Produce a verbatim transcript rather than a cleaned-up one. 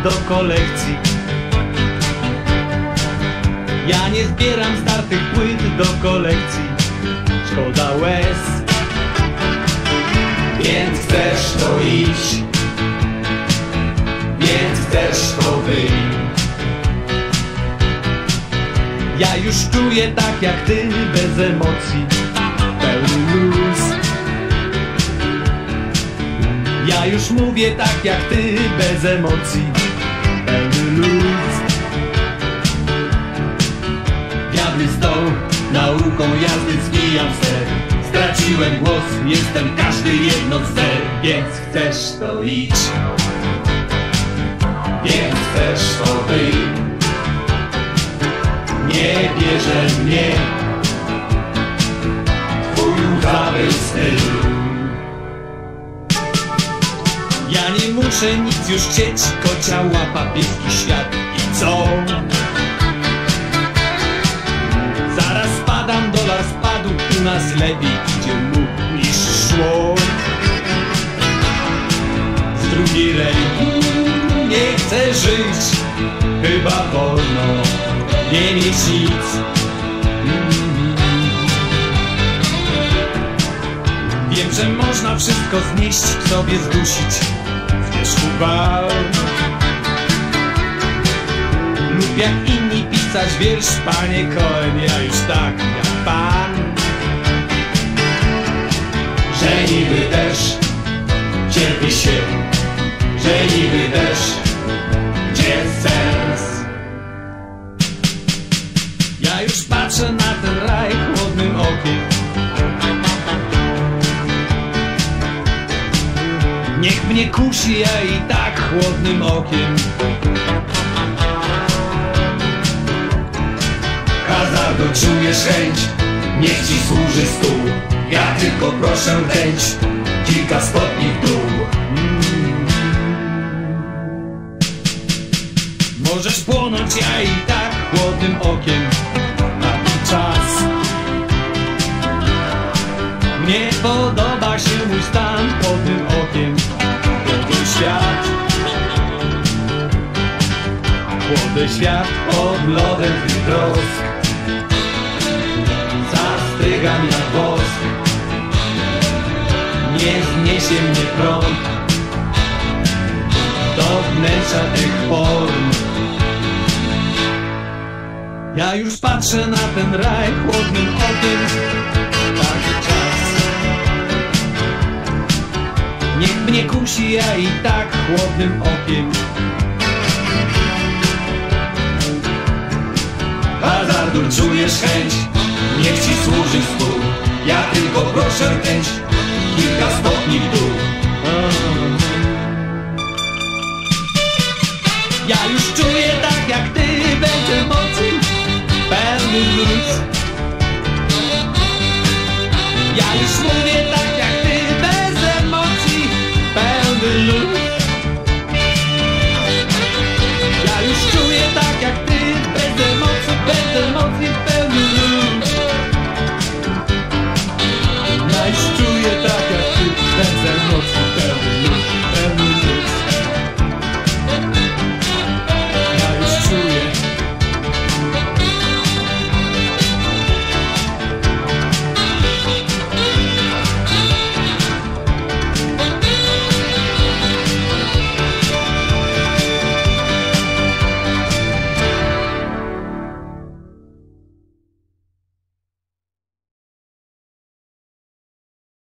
do kolekcji. Ja nie zbieram startych płyt do kolekcji. Szkoda łez. Więc chcesz to idź, więc chcesz to wyjdź. Ja już czuję tak jak ty, bez emocji, pełny luz. Ja już mówię tak jak ty, bez emocji, pełny luz. Diabli z tą nauką jazdy zwijam ser. Straciłem głos, jestem każdy jedno zer. Więc chcesz to idź, więc chcesz to wyjdź. Nie bierze mnie twój łzawy styl. Ja nie muszę nic już chcieć, kocia łapa pieski świat. I co? Zaraz spadam, dolar spadł, u nas lepiej idzie mu niż szło. Z drugiej ręki nie chcę żyć, chyba wolno nie mieć nic. mm. Wiem, że można wszystko znieść, w sobie zdusić w wierzchu wal. Lub jak inni pisać wiersz, panie Cohen, ja już tak jak pan. Że niby też cierpi się, że niby też gdzie sens. Ja już patrzę na ten raj chłodnym okiem. Niech mnie kusi, ja i tak chłodnym okiem. Hazardo, czujesz chęć, niech ci służy stół. Ja tylko proszę ręć, kilka stopni w dół. mm. Możesz płonąć, ja i tak chłodnym okiem. Czas. Mnie podoba się mój stan pod tym okiem. Chłodny świat, chłodny świat pod lodem tych trosk. Zastrygam jak wosk. Nie zniesie mnie prąd do wnętrza tych form. Ja już patrzę na ten raj chłodnym okiem. Taki czas. Niech mnie kusi, ja i tak chłodnym okiem. Hazardur, czujesz chęć, niech ci służy stół. Ja tylko proszę ręć, kilka stopni w dół. Ja już czuję tak jak ty, bez emocji, pełny luz. Ja już mówię tak jak ty, bez emocji, pełny luz. Ja już czuję tak jak ty, bez emocji, bez emocji.